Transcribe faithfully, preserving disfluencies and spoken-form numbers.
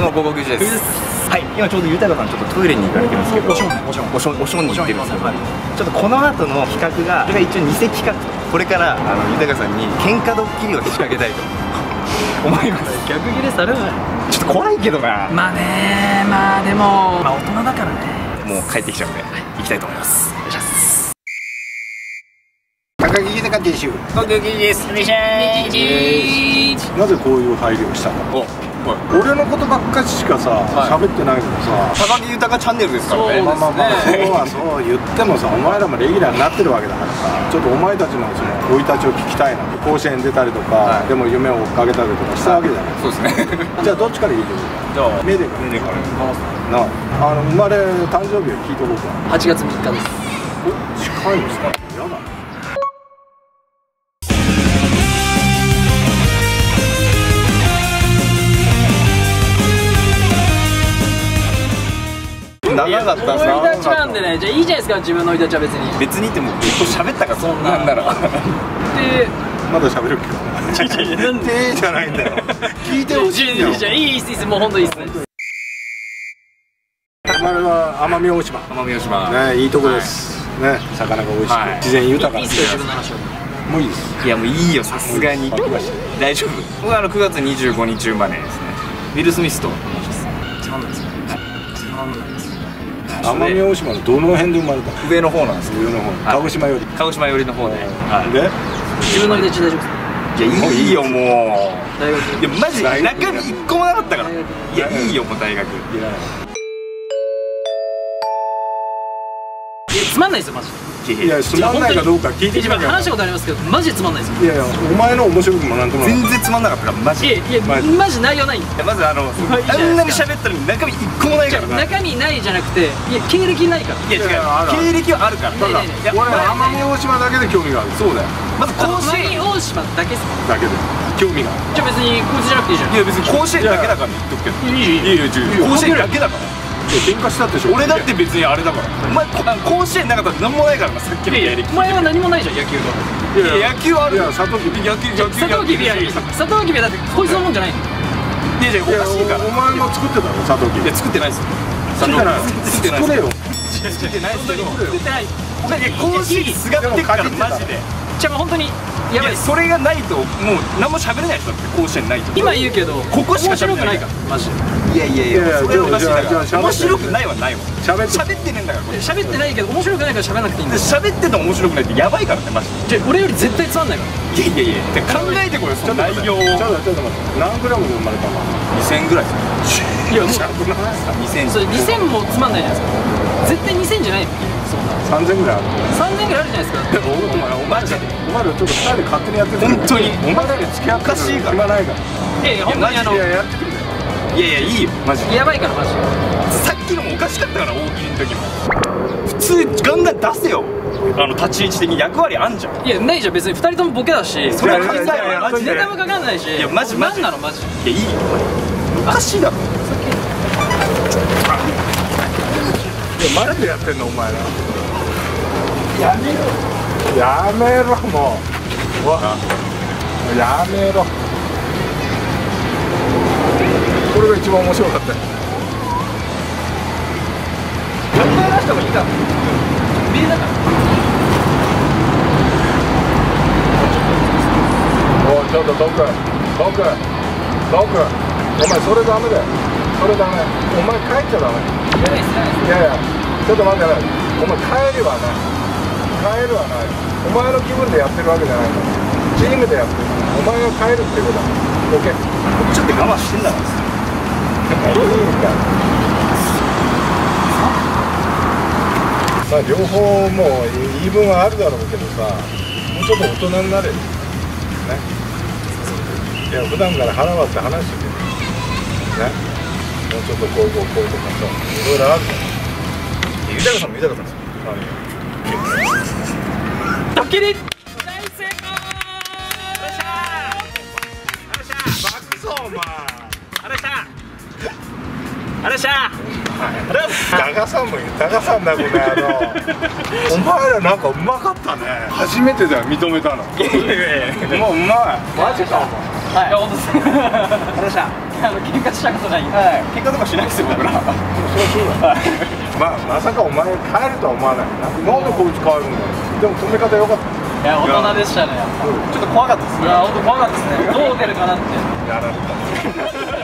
も午後くじです。はい、今ちょうど豊さんちょっとトイレに行かれてるんですけど、おしょんおしょんおしょんおしょんに行ってるんですよ。ちょっとこの後の企画が、これが一応偽企画と、これからあの豊さんに喧嘩ドッキリを仕掛けたいと思います。 逆ギレされない。 ちょっと怖いけどな。 まあね、まあでもまあ大人だからね。 もう帰ってきちゃうんで、行きたいと思います。お願いします。 高木豊選手、 高木です。お願いします。 なぜこういう配慮をしたの？俺のことばっかりしかさ喋ってないけどさ、 高木豊チャンネルですからね。 まあまあまあそうはそう言ってもさ、お前らもレギュラーになってるわけだからさ、ちょっとお前たちのその生い立ちを聞きたいな。甲子園出たりとかでも夢を追っかけたりとかしたわけじゃない。 そうですね。 じゃあどっちから言う？ じゃあメデからメデからなあ、あの生まれ誕生日を聞いとこうか。 はちがつみっかです。 お、近いんですか？やだ。 長かった生い立ちなんでね、じゃあいいじゃないですか、自分の生い立ちは別に。 別にってもう結構喋ったから、そんなんなら。 で、 まだ喋るっけ？なんでじゃないんだよ。聞いてほしいんだよ。 じゃあいいっすいいっす、もう本当いいっすね。 生まれは奄美大島。 奄美大島。 ね、いいとこです。ね、魚が美味しく、自然豊か。 いいっすよ、自分の話を。 もういいです。 いやもういいよ、さすがに。大丈夫。僕はあのくがつにじゅうごにち生まれですね。ウィル・スミスと申します。つまんないですね。つまんないです。 奄美大島のどの辺で生まれたの？ 上の方なんですけど。 上の方。鹿児島より。 鹿児島寄りの方で。 で？ 自分の生い立ち大丈夫ですか？ いやいいよもう。 大学。 いやマジ中身一個もなかったから。いやいいよもう大学。 いらない。 つまんないですよマジで。 いや、つまんないかどうか聞いてみなきゃ。 話したことありますけど、マジでつまんないですよ。 いやいや、お前の面白くもなんともない。 全然つまんなかったからマジで。 いやいや、マジ内容ないんで。 まずあのあんなに喋ったのに中身一個もないからな。 中身ないじゃなくて、いや経歴ないから。 いや違う、経歴はあるから。 だから俺奄美大島だけで興味がある。 そうだよ。まず甲子園奄美大島だけっすか？ だけで興味がある。 じゃあ別にこいつじゃなくていいじゃん。 いや別に甲子園だけだから言っとくけど。いやいや甲子園だけだから。 喧嘩したってしょ。 俺だって別にあれだから。お前甲子園なかったら何もないからな、さっきの経歴。 お前は何もないじゃん、野球が。 いや野球はある。 いや、サトウキビ。 野球野球サトウキビやる。サトウキビだってこいつのもんじゃないの。 いやいやおかしいから。 お前も作ってたのサトウキビ。 いや作ってないですよ。 作ってない。作れよ。 作ってないですけど。 作ってない。 お前甲子園すがってっからマジで。 じゃあ本当にやばい。 それがないともう何も喋れない人だって甲子園ないと。 今言うけどここしか面白くないからマジで。 いやいやいや、それはおかしいだから。 面面白くないはないわ。 喋ってねえんだから。 喋ってないけど面白くないから喋らなくていいんだよ。 喋ってても面白くないってやばいからねマジで。 じゃあ俺より絶対つまんないから。 いやいやいや、考えてこいよその内容を。 ちょっとちょっと待って。何グラムで生まれたの？ にせんぐらいですいやもうにせん。 それにせんもつまんないじゃないですか。絶対にせんじゃないの。 さんぜんぐらいある。 さんぜんぐらいあるじゃないですか。 お前お前お前らちょっとふたりで勝手にやってる。 本当にお前らで付き合ってる。 おかしいから暇ないから。 いやいや本当にあのいややってくれ。 いやいやいいよマジで。 やばいからマジで。 さっきのもおかしかったから大喜利の時も。普通ガンガン出せよ。あの立ち位置的に役割あんじゃん。 いやないじゃん別にふたりともボケだし。 それは考えないマジで。 ネタもかかんないし。 いやマジマジなんなのマジ。 いやいいよ。おかしいだろ。 マジでやってんのお前ら。やめろ。やめろもう。わ。やめろ。これが一番面白かったよ。 考え出した方がいいから。ビリだから。 おいちょっとドクドクドクお前それダメだよ。それダメ。お前帰っちゃダメ。 やばいっすね。 いやいやちょっと待ってね。お前帰りはない。帰るはない。お前の気分でやってるわけじゃないから。チームでやってる。お前が帰るってことだ。オッケー。 ちょっと我慢してんだから。 いいんだ。まあ両方もう言い分はあるだろうけどさ、もうちょっと大人になれる。ね。いや普段から腹割って話してる。ね。もうちょっとこういうこうこうとかさ、いろいろあるから。 豊さんも豊さんですよ。 ドッキリ。 大成功。よっしゃー。よっしゃー。 バクソお前。 あらしゃ。あらしゃ。 ダガさんも言う。ダガさんだこの野郎。お前らなんかうまかったね。初めてだよ認めたの。 いやいやいや。 もううまい。マジかお前。 はい。いや本当です。あらしゃ。 あの喧嘩したことない。 はい喧嘩とかしないですよ僕ら。 そうそうだまあまさかお前帰るとは思わないな。なんでこいつ帰るんだよ。でも止め方良かった。 いや大人でしたね。 ちょっと怖かったですね。 いや本当怖かったですね。どう出るかなって。 やられた